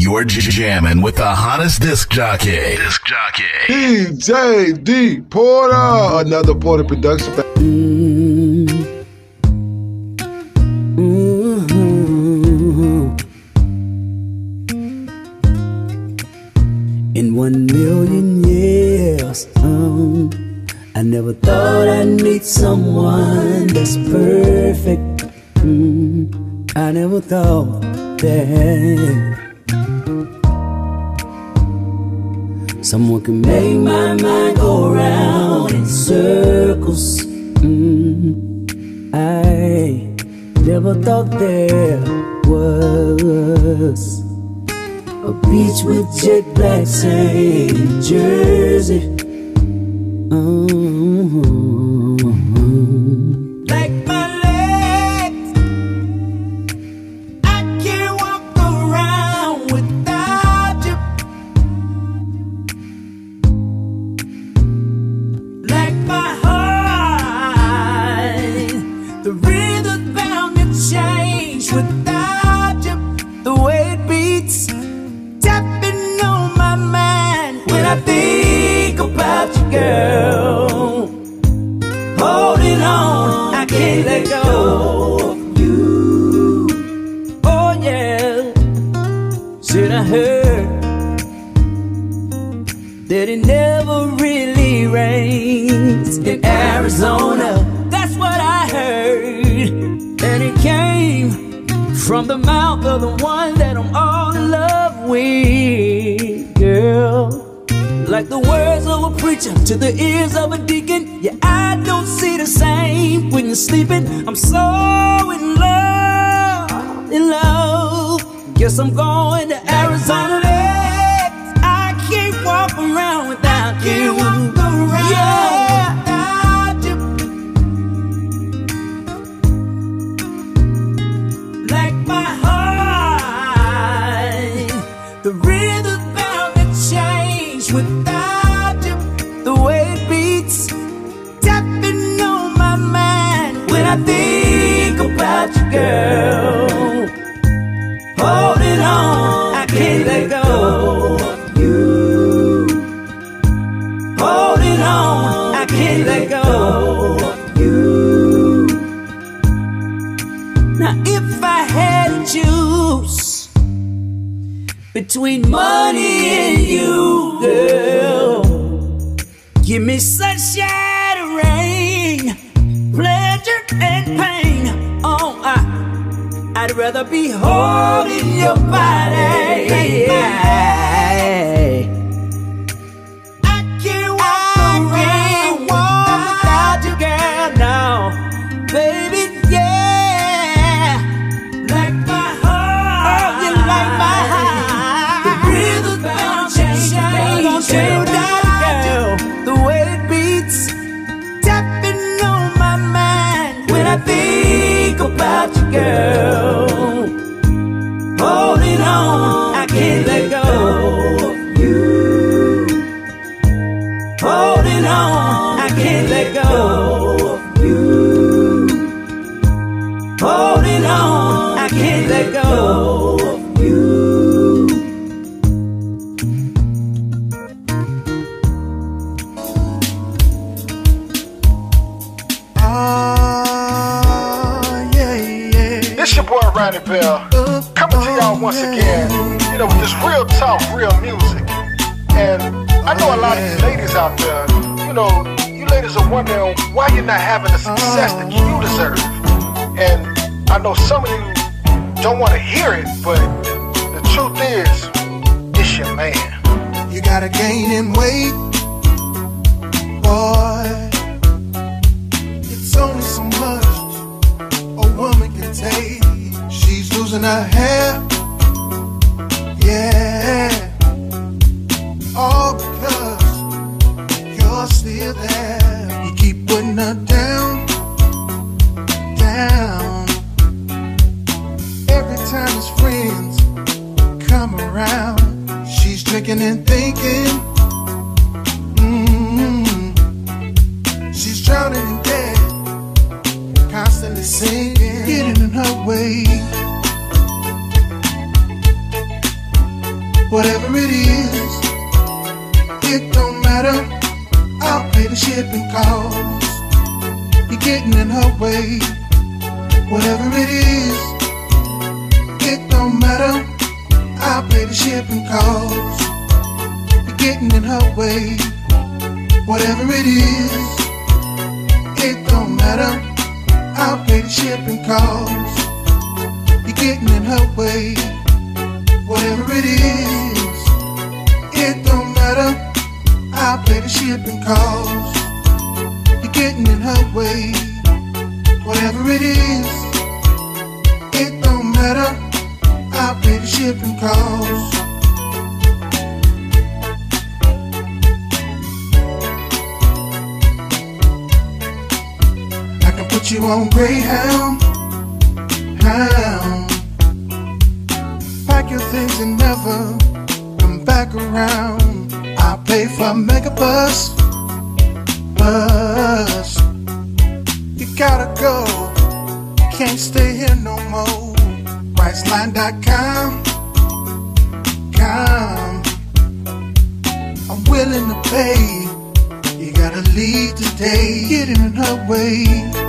You're jamming with the hottest disc jockey. DJ D Porter, another Porter production. In 1,000,000 years, I never thought I'd meet someone that's perfect. I never thought that someone can make my mind go around in circles. I never thought there was a beach with jet black sand in Jersey. Like my legs, I can't walk around without you. Like my heart, the rhythm's bound to change without you. The way it beats, tapping on my mind when I think about you, girl. Holding on, I can't let go of you. Oh yeah, said I heard that it never really rains in Arizona. That's what I heard, and it came from the mouth of the one that I'm all in love with, girl. Like the words of a preacher to the ears of a deacon. Yeah, I don't see the same when you're sleeping. I'm so in love. Guess I'm going to Arizona next. I can't walk around without you. Yeah. Like my heart, the rhythm's bound to change without you. The way it beats, tapping on my mind when I think about you, girl. Holding on, I can't let go of you. Holding on, I can't let go of you. Now if I had to choose between money and you, girl, give me sunshine and rain, pleasure and pain. Oh, I'd rather be holding your body. I can't walk without you, girl, now, baby, yeah. Like my heart, oh, you like my heart. The rhythm's bound to change without you. The way it beats, tapping on my mind when I think about you, girl. Holding on, I can't let go of you. Holding on, I can't let go of you. Holding on, I can't let go of you. It's your boy Ronnie Bell, coming to y'all once again, with this real talk, real music. And I know a lot of you ladies out there, you ladies are wondering why you're not having the success that you deserve. And I know some of you don't want to hear it, but the truth is, it's your man. You gotta gain in weight, boy. It's only so much a woman can take. She's losing her hair, yeah, all because you're still there. You keep putting her down, down. Every time his friends come around, she's drinking and thinking, she's drowning in debt, constantly singing, getting in her way. whatever it is, it don't matter. I'll pay the shipping cost. You're getting in her way, whatever it is, it don't matter. I'll pay the shipping cost. You're getting in her way, whatever it is, it don't matter. I'll pay the shipping cost. You're getting in her way, whatever it is, it don't matter. I'll pay the shipping cost. You're getting in her way, whatever it is, it don't matter. I'll pay the shipping cost. I can put you on Greyhound, pack your things and never come back around. I'll pay for Megabus, you gotta go, can't stay here no more. Priceline.com, I'm willing to pay. You gotta leave today, getting in her way,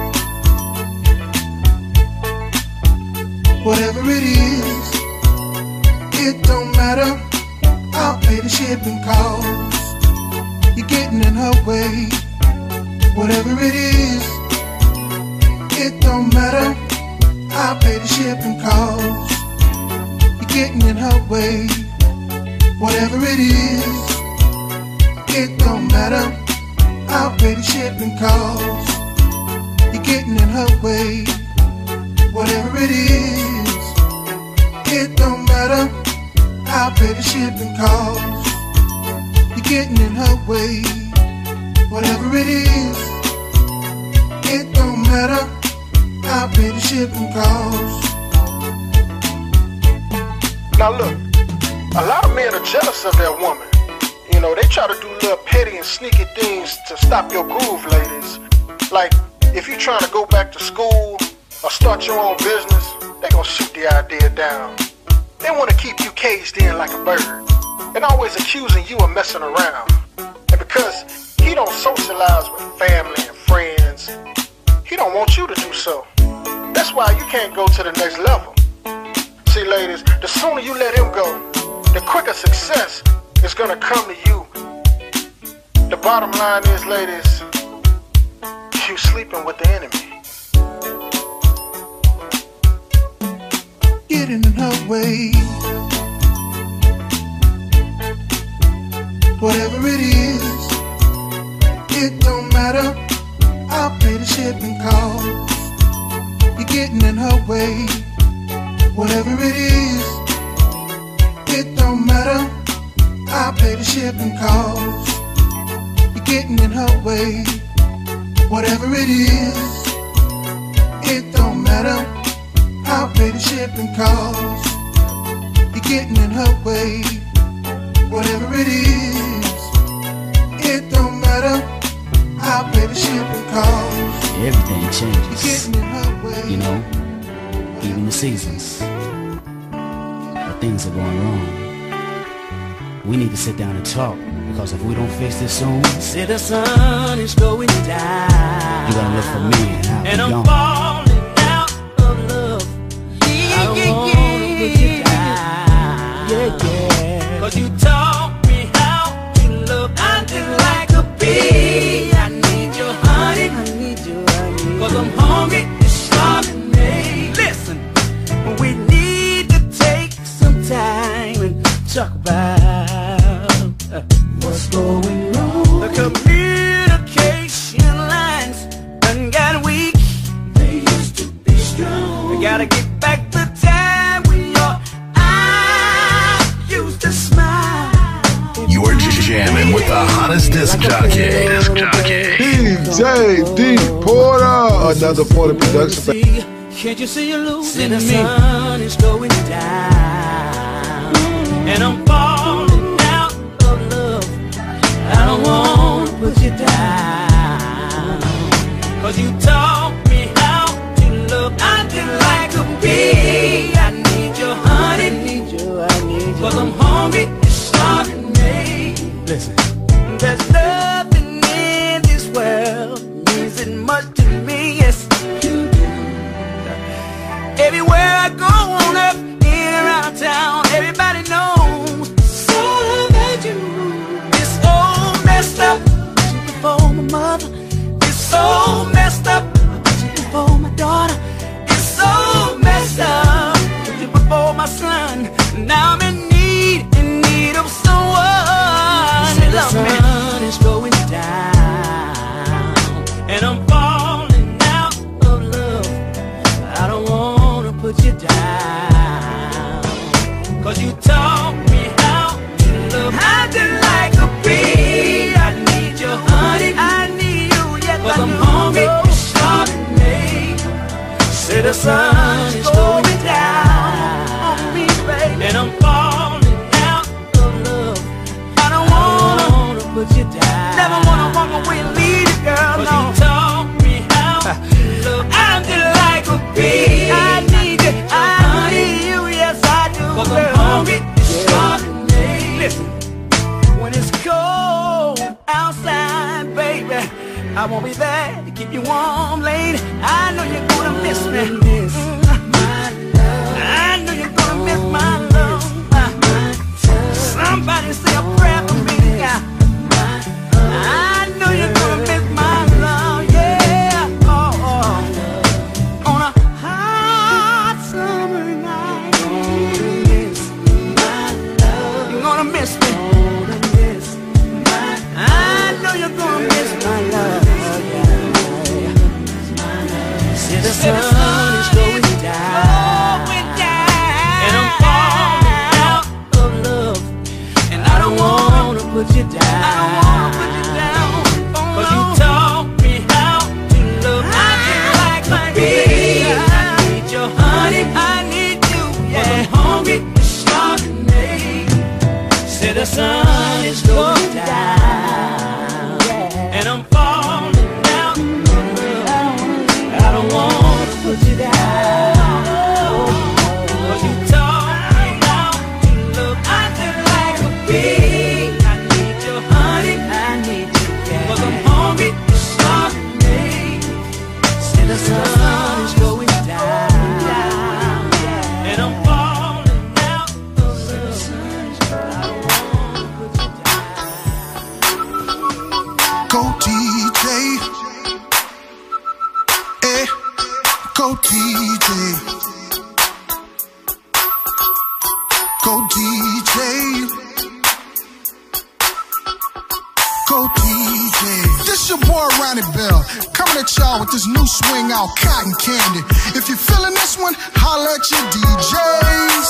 whatever it is, it don't matter. I'll pay the shipping cost. You're getting in her way, whatever it is, it don't matter. I'll pay the shipping cost. You're getting in her way, whatever it is, it don't matter. I'll pay the shipping cost. You're getting in her way, whatever it is, it don't matter. I'll pay the shipping cost. You're getting in her way, whatever it is, it don't matter. I'll pay the shipping cost. Now look, a lot of men are jealous of their woman. You know, they try to do little petty and sneaky things to stop your groove, ladies. Like, if you're trying to go back to school or start your own business, they gonna shoot the idea down. They want to keep you caged in like a bird and always accusing you of messing around. And because he don't socialize with family and friends, he don't want you to do so. That's why you can't go to the next level. See, ladies, the sooner you let him go, the quicker success is gonna come to you. The bottom line is, ladies, you sleeping with the enemy. Getting in her way, whatever it is, it don't matter. I'll pay the shipping cost. You're getting in her way, whatever it is, it don't matter. I'll pay the shipping cost. You're getting in her way, whatever it is, it don't matter. I'll pay the shipping cost. You're getting in her way, whatever it is, it don't matter. I'll pay the shipping cost. Everything changes. You're getting in her way, You know, even the seasons. But things are going wrong. We need to sit down and talk, because if we don't fix this soon, See the sun is going down. you're gonna look for me and I'll And be I'm gone. falling out of love. I don't wanna put you down. Cause you taught me how to love. I just like a bee. I need your honey. Cause I'm hungry, it's starving me. Listen, we need to take some time and talk about what's going wrong. The communication lines done got weak. They used to be strong. We gotta get back the time when your eyes used to smile. You are jamming with the hottest disc jockey. DJ D Porter, another Porter production. Can't you see you're losing me? The sun is going down, and I'm falling out of love. I don't wanna put you down, cause you taught me how to love. I just like a bee. I need your honey, cause I'm hungry. hungry and starving me. Listen, there's nothing in this world means it much to me. Yes, you do. Everywhere I go on earth, in and around town, everybody knows it's all about you. It's all messed up for my mother. It's so messed up for my daughter. It's so messed up for my son. Now I'm in need of someone to love me. The sun is going down, and I'm falling out of love. I don't wanna put you down, 'cause you taught me how to love. I just like a bee. I need your honey. I need you, yes, 'cause I'm hungry, starving me. Say the sun is going down on me, baby, and I'm falling out of love. I don't wanna put you down. Never wanna walk away and leave you, girl. 'Cause you taught me how to love. I'm just like a bee. I need you, I need you, yes I do. 'Cause I'm hungry, starving me. Listen, when it's cold outside, baby, I won't be there to keep you warm, lady. I know you're gonna miss me. I know you're gonna miss my love. Somebody say a prayer for me. I know you're gonna miss my love, yeah. Oh. On a hot summer night, you're gonna miss me. I know you're gonna miss my love. See the sun is going down, and I'm falling out of love, and I don't wanna put you down. 'Cause you taught me how to love. I just like a bee. I need your honey. I need you, yeah. 'Cause I'm hungry, starving me. Say the sun is going down, and I'm falling out of love. I don't wanna put you down, 'cause you taught me how to love. I just like a bee. I need your honey. I need you, yeah. 'Cause I'm hungry, starving me. See the sun is going down, and I'm falling out of love. I don't wanna put you down. Go DJ, go DJ, go DJ, go DJ. This your boy Ronnie Bell, coming at y'all with this new swing out, Cotton Candy. If you're feeling this one, holla at your DJs.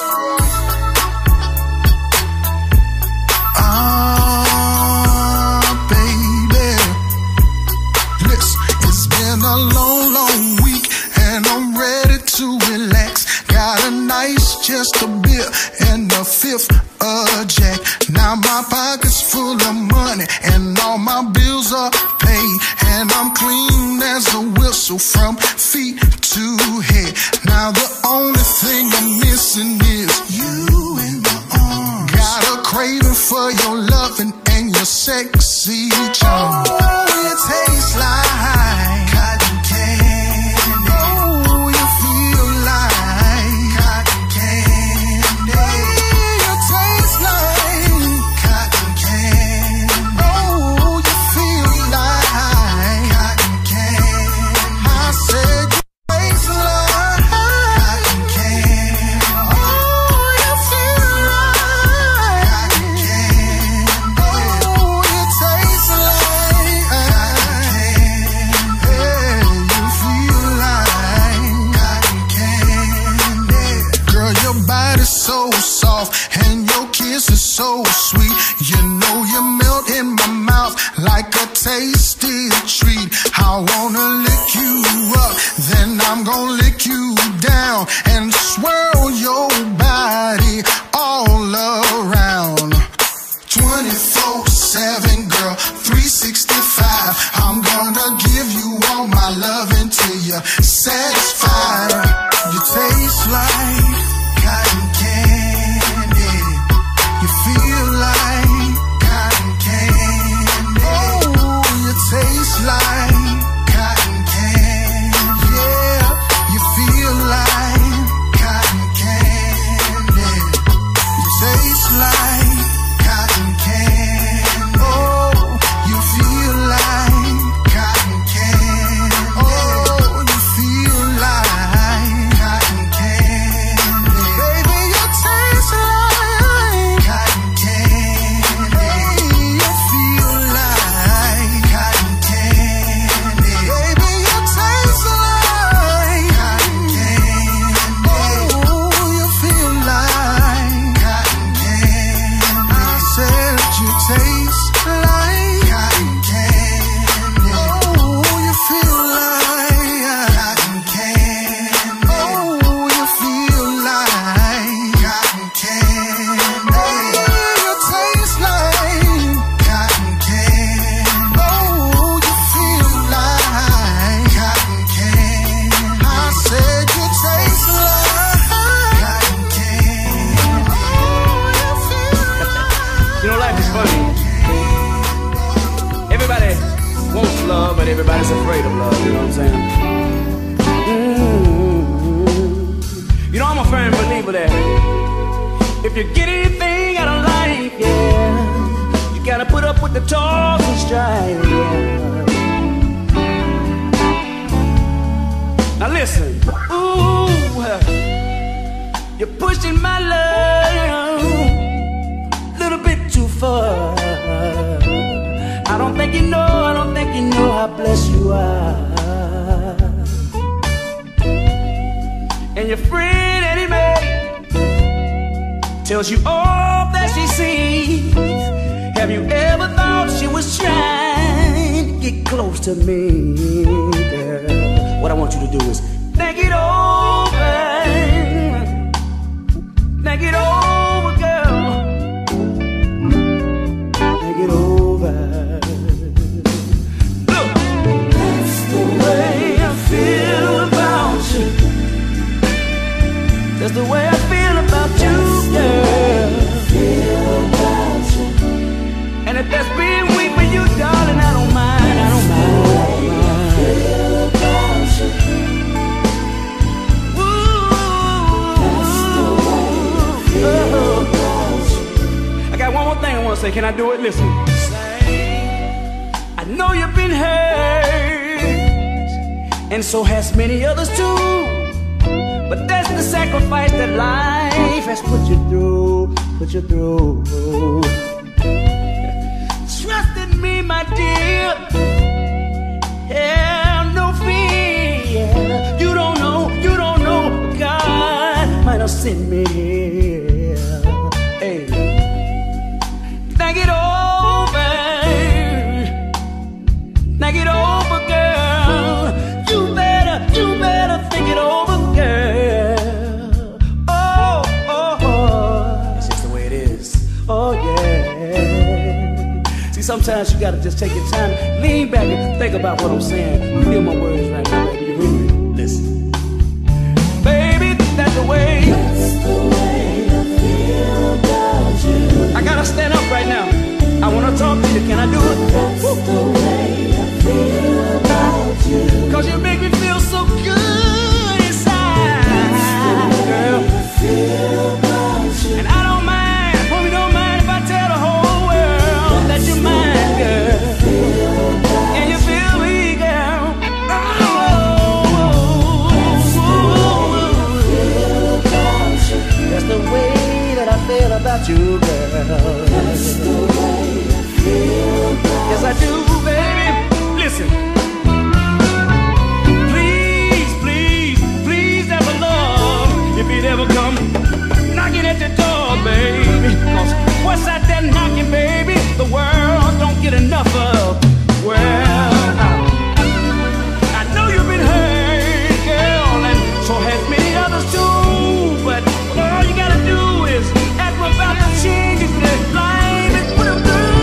Baby, listen, it's been a long, long week, and I'm ready to relax. Got a nice chest of beer and a fifth of Jack. Now my pocket's full of money, and all my bills are paid, and I'm clean as a whistle from feet to head. Now the only thing I'm missing is you in my arms. Got a craving for your loving and your sexy charm. Oh, it tastes like cotton candy. Oh, you feel like cotton candy. You taste like cotton candy. Oh, you feel like cotton candy. I said you taste like cotton candy. Oh, you feel like cotton candy. Oh, you taste like cotton candy. You feel like cotton candy. Girl, your body's so soft and your kiss is so sweet. You know you melt in my mouth like a tasty treat. I wanna lick you up, then I'm gonna lick you down and swirl your body all around. 24/7, girl, 365. I'm gonna give you all my love until you're satisfied. You taste like cotton candy. You everybody's afraid of love, you know what I'm saying? You know, I'm a firm believer that if you get anything out of life, yeah, you gotta put up with the toils and strife, yeah. Now listen, ooh, you're pushing my love a little bit too far. I don't think you know how blessed you are. And your friend Eddie Mae tells you all that she sees. Have you ever thought she was trying to get close to me, girl? What I want you to do is think it over. Think it over, girl. Think it over. Look, that's the way I feel about you. That's the way I feel about you, girl. And if that's being weak for you, darling, I don't mind. I don't mind. I got one more thing I want to say. Can I do it? Listen. I know you've been hurt, and so has many others too. But that's the sacrifice that life has put you through. Put you through. Trust in me, my dear. Have no fear. You don't know. God might have sent me here. Hey, think it over. Think it over, girl. You better think it over, girl. Oh, it's just the way it is. Oh, yeah. See, sometimes you gotta just take your time, lean back and think about what I'm saying. You feel my words right now, baby. You hear me? Listen. Baby, that's the way. That's the way I feel about you. I gotta stand up right now. I wanna talk to you. Can I do it? That's the way I feel about you. 'Cause you make me feel so good inside, girl. And I don't mind, homie, don't mind if I tell the whole world that you're mine, girl. And you feel me, girl. That's the way that I feel about you, girl. That's the way I feel about you. Yes, I do, baby. Listen. Please ever love if it ever come knocking at the door, baby. 'Cause what's out there knocking, baby, the world don't get enough of. Well, I know you've been hurt, girl, and so has many others too. But all you gotta do is ask them about the changes in their life and put them through.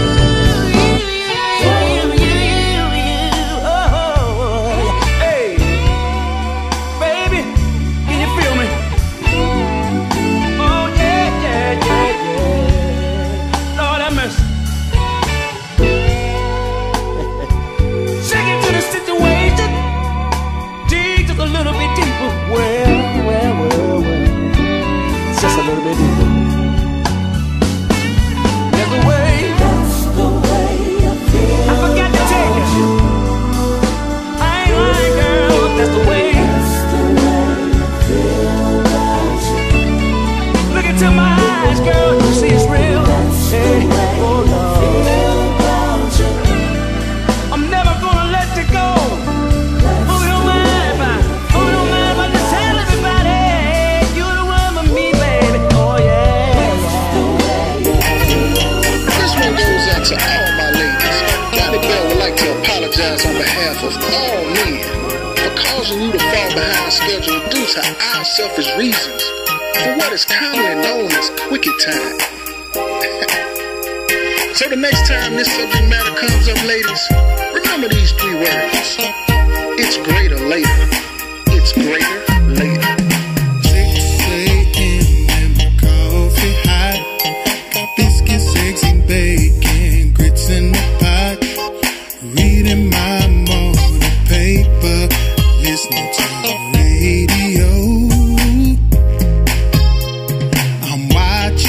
Hey, baby, can you feel me? Oh yeah. Lord have mercy. Shake it to the situation. Dig just a little bit deeper. Well. Just a little bit deeper. That's the way. That's the way I feel. I forgot to tell you. I ain't lying, girl. That's the way. That's the way I feel about you. Look into my eyes, girl. You see it's real. That's the way I feel about you. I'm never gonna let you go. Oh, don't mind if I just tell everybody you're the one for me, baby. Oh yeah. This one goes out to all my ladies. Johnny Bell would like to apologize on behalf of all men for causing you to fall behind schedule due to our selfish reasons for what is commonly known as wicked time. So the next time this subject matter comes up, ladies, remember these 3 words. It's greater later. It's greater later. 6 a.m. and my coffee hot. Got biscuits, eggs, and bacon, grits in the pot. Reading my mom.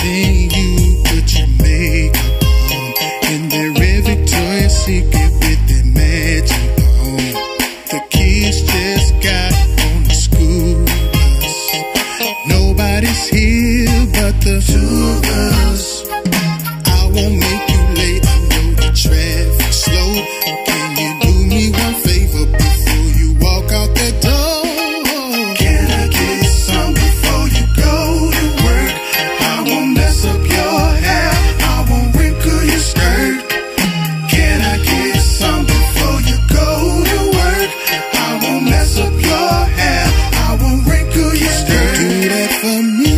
everything you put your makeup on, and their red Victoria's Secret with their magic on. The kids just got on the school bus. Nobody's here but the two of us. I won't make you late, I know the traffic's slow. Can you do me one favor before you walk out that door? Can I get some before you go to work? I won't mess up your hair, I won't wrinkle your skirt. Can I get some before you go to work? I won't mess up your hair, I won't wrinkle your skirt. Do that for me,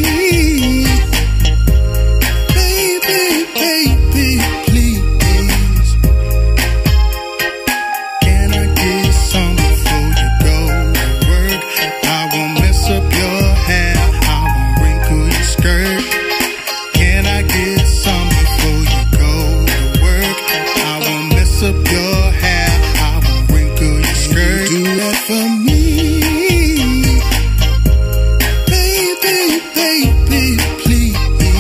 baby, baby, please. Can I get some before you go to work? I won't mess up your hair, I won't wrinkle your skirt. Can I get some before you go to work? I won't mess up your hair, I won't wrinkle your skirt. Do that for me, baby, baby, please.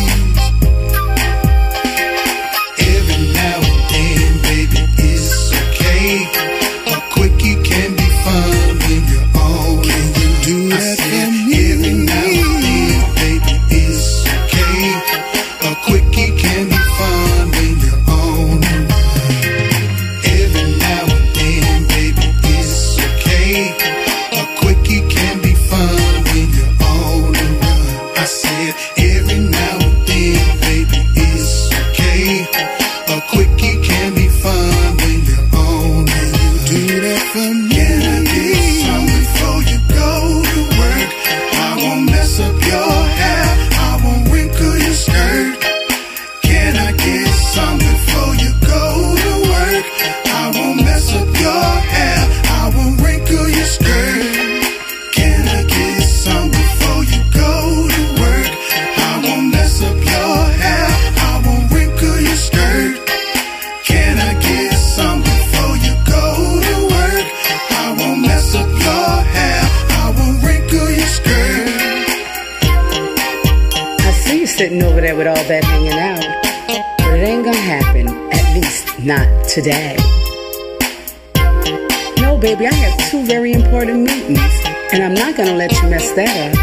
Every now and then, baby, it's okay. A quickie can be fun when you're on. Can you do that for me? Every now and then, baby, it's okay. A quickie can be fun when you're on the run. Every now and then, baby, it's okay. A quickie can be fun when you're on the run. I said every now and then, baby, it's okay. A quickie can be fun when you're on. Can you do that for me? Can I get some before you go to work? I won't mess up your hair, I won't wrinkle your skirt. Can I get some before you go to work? I won't mess up your hair, I won't wrinkle your skirt. Can I get some before you go to work? I won't mess up your hair, I won't wrinkle your skirt. Can I get some before you go to work? I won't mess up your hair, I won't wrinkle your skirt. I see you sitting over there with all that hanging out, but it ain't gonna happen, at least not today. No, baby, I have 2 very important meetings, and I'm not gonna let you mess that up.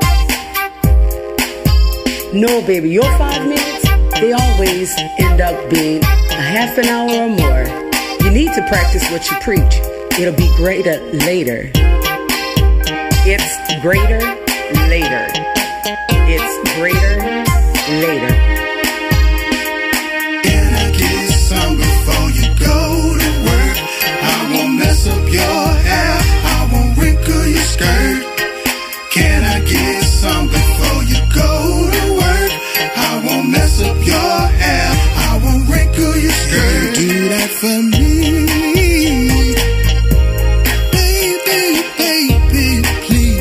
No, baby, your 5 minutes, they always end up being a half an hour or more. You need to practice what you preach. It'll be greater later. It's greater later. It's greater later. Can I get some before you go to work? I won't mess up your hair, I won't wrinkle your skirt. Can I get some before you go to work? I won't mess up your hair, I won't wrinkle your skirt. Do that for me, baby, baby, please.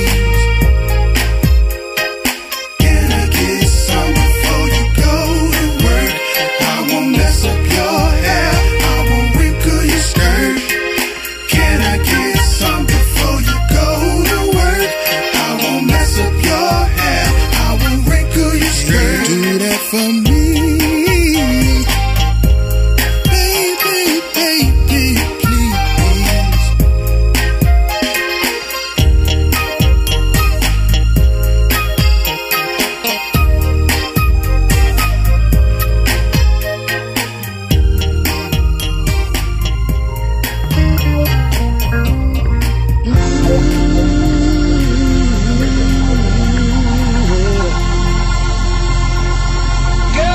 Can I get some before you go to work? I won't mess up your hair, I won't wrinkle your skirt. Can I get some before you go to work? I won't mess up your hair, I won't wrinkle your skirt. Do that for me, baby, baby, please. Girl,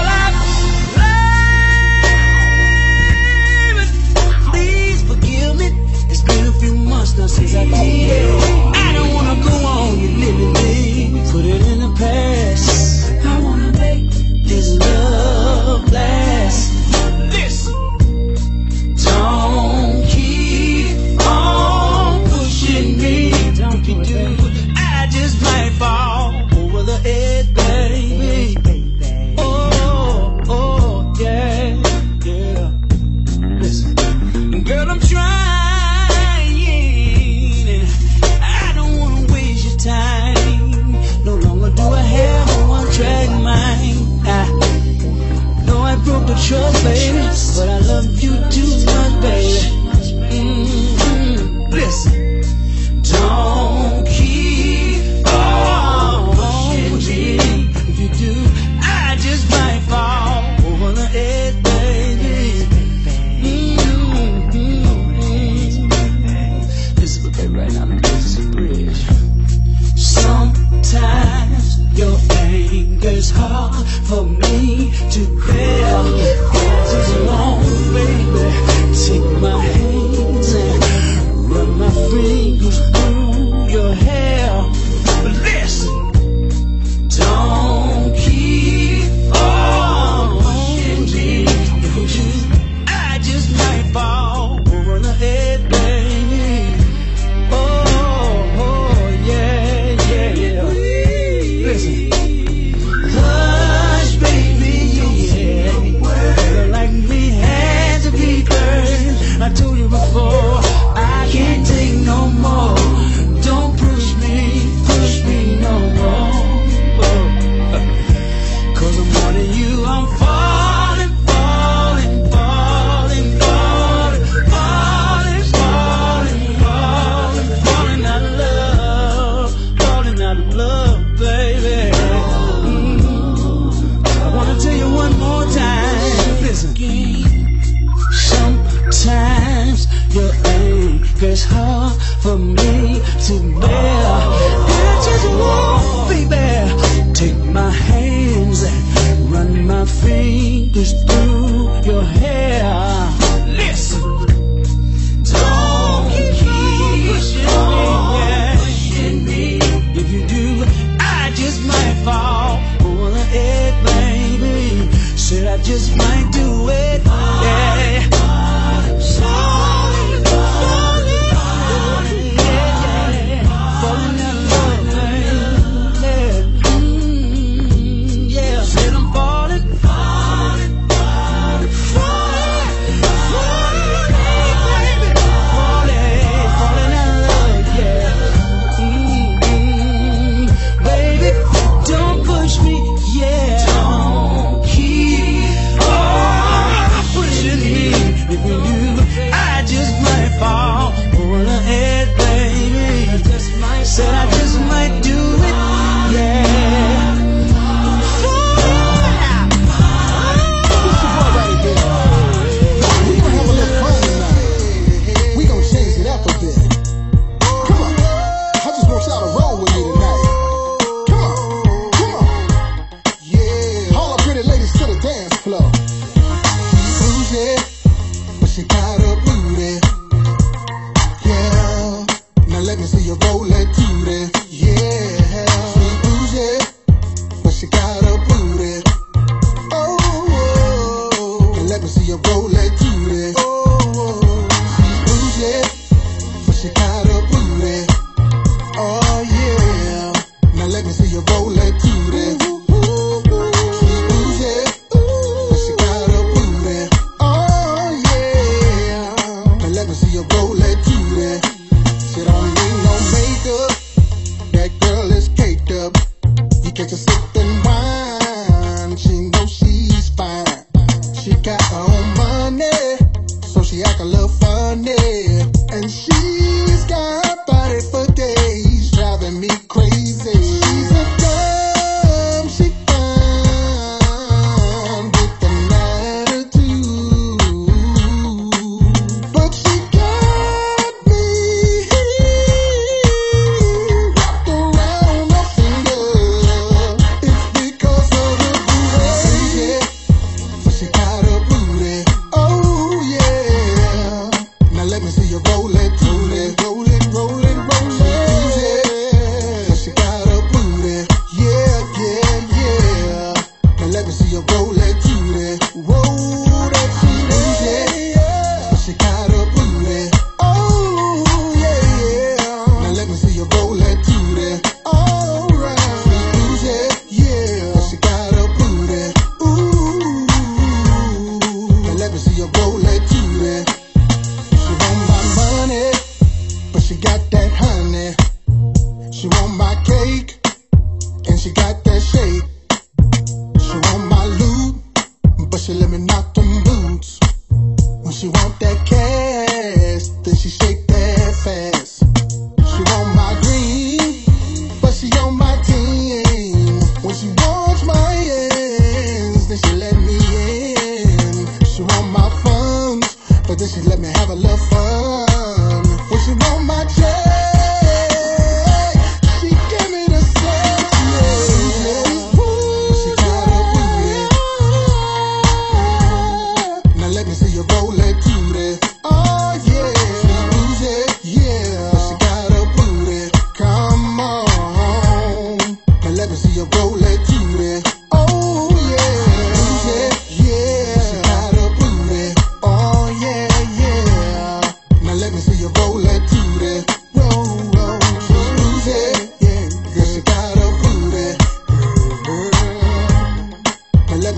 just might fall over the edge, baby. Listen, look at right now, this is a bridge. Sometimes your anger's hard for me to bear. Just long, baby, take my hands and run my fingers through your hair. But listen, don't keep on pushing me. I just might fall over the head, baby. Oh, yeah, yeah, yeah. Listen, hush, baby, yeah. Girl like me had to be burned. I told you before, I can't take no more. Don't push me no more. 'Cause I'm wanting you, I'm falling, falling, falling, falling, falling, falling, falling, falling out of love, baby. I wanna tell you one more time. Listen. Sometimes your anger's hard for me to bear. I just want, baby, take my hands and run my fingers through your hair. Listen, don't keep pushing me. If you do, I just might fall over the edge, baby. Said I just might do it, yeah. Said I just might do it, yeah. What's your boy right there? We gonna have a little fun tonight. We gonna change it up a bit. Come on, I just want y'all to roll with me tonight. Come on, come on. Yeah, all the pretty ladies to the dance floor. Bougie, but she got a booty. Yeah, now let me see you roll it. When she wants my hands,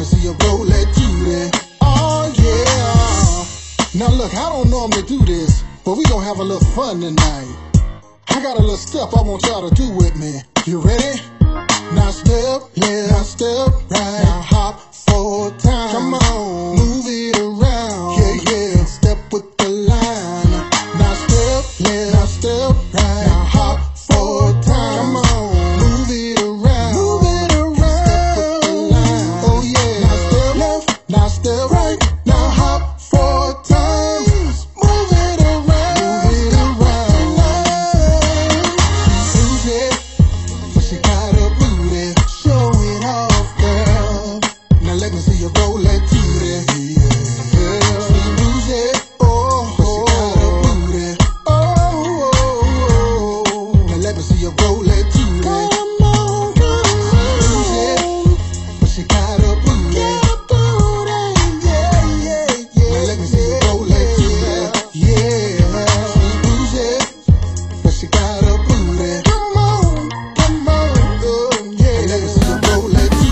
see you roll that Judy. Oh yeah. Now look, I don't normally do this, but we gonna have a little fun tonight. I got a little step I want y'all to do with me. You ready? Now step, left, now step, right. Now hop 4 times. Come on, move it around. Yeah, yeah. Step with the line. Now step, left, now step, right. Now hop 4 times. Come on, move it around. Move it around. Step with the line. Oh yeah. Now step left, now step right. Now hop 4 times. Move it around. Move it around. Lose it, but she got a booty. Show it off, girl. Now let me see you roll that tootie. Girl, she lose it. Oh, but she got a booty. Oh, oh, oh. Now let me see you roll that tootie. Come on, girl. Lose it, but she got a booty. Yeah, yeah, yeah. Now let me see you roll that tootie. Yeah, she lose it, but she got a booty. Come on, oh, yeah. Let me see you roll that tootie.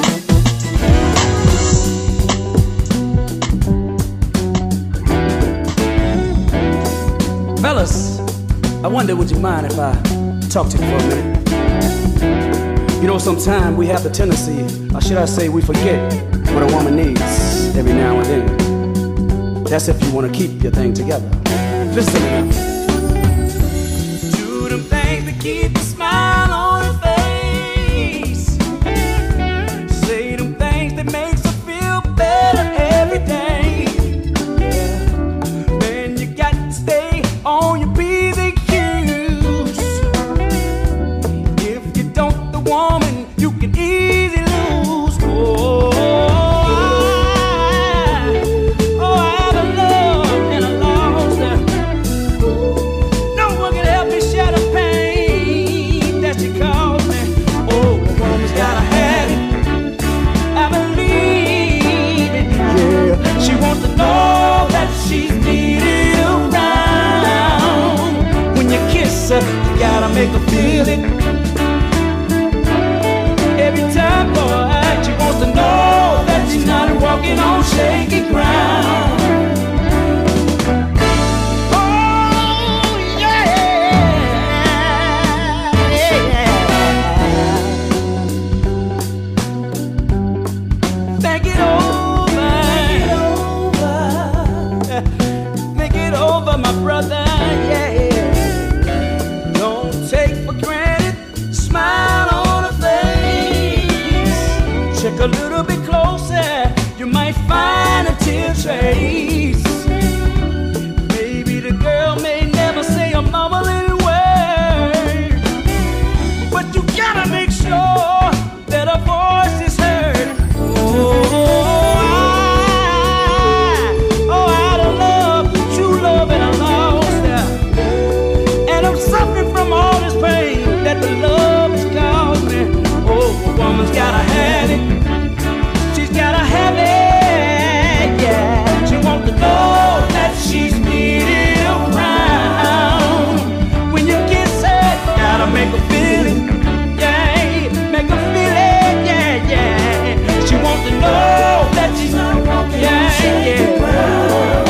Fellas, I wonder would you mind if I talk to you for a minute? You know, sometimes we have the tendency, or should I say we forget what a woman needs every now and then. That's if you want to keep your thing together. Listen to me. Do them things that keep a smile on her face. Say them things that makes her feel better every day. Yeah. Man, you got to stay on your P's and Q's. If you don't, the woman you can easily lose. I have a love and a loss. No one can help me share the pain that she caused me. Oh, the woman's gotta have it. I believe it. Yeah, she wants to know that she's needed around. When you kiss her, you gotta make her feel it. Every time, boy, she wants to know that she's not walking on shaky ground. Oh, yeah, think it over. Think it over, my brother, yeah. Don't take for granted the smile on her face. Check a little bit closer, you might find a tear trace. Maybe the girl may never say a mumbling word, but you gotta make sure that her voice is heard. I don't love, true love, and I lost her. And I'm suffering from all this pain that the love has caused me. Oh, a woman's gotta have it. She's gotta have it, yeah. She wants to know that she's needed around. When you kiss her, you gotta make her feel it, yeah. Make her feel it, yeah, yeah. She wants to know that she's not walking, yeah, yeah.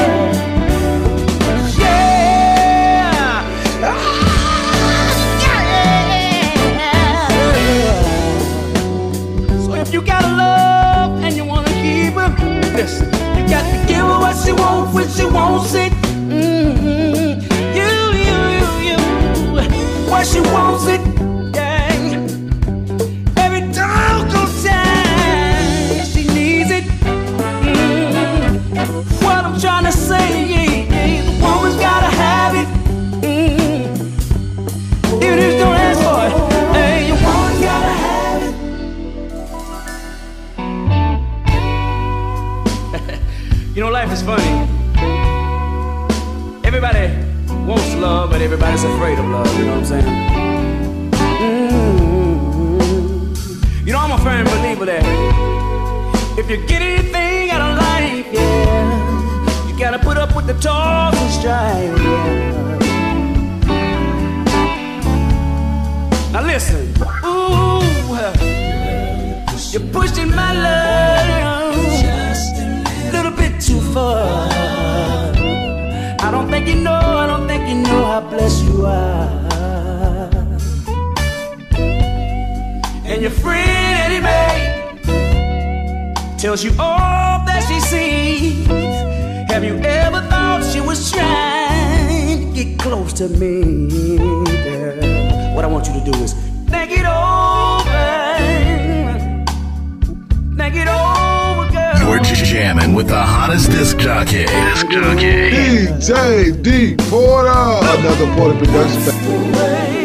You gotta love and you wanna keep her. Listen, you got to give her what she wants when she wants it. You, what she wants it. Yeah. Every doggone time she needs it. What I'm trying to say, the woman's gotta have it. Even if you don't ask for it, hey, your woman's gotta have it. You know, life is funny. Everybody wants love, but everybody's afraid of love. You know what I'm saying? You know, I'm a firm believer that if you get anything out of life, yeah, you gotta put up with the toils and strife. Yeah. Now listen, ooh, you're pushing my love. over. I don't think you know how blessed you are. And your friend Eddie Mae tells you all that she sees. Have you ever thought she was trying to get close to me, girl? What I want you to do is think it over. Think it over, girl. You're jamming with the hottest disc jockey. DJ D Porter, another Porter production.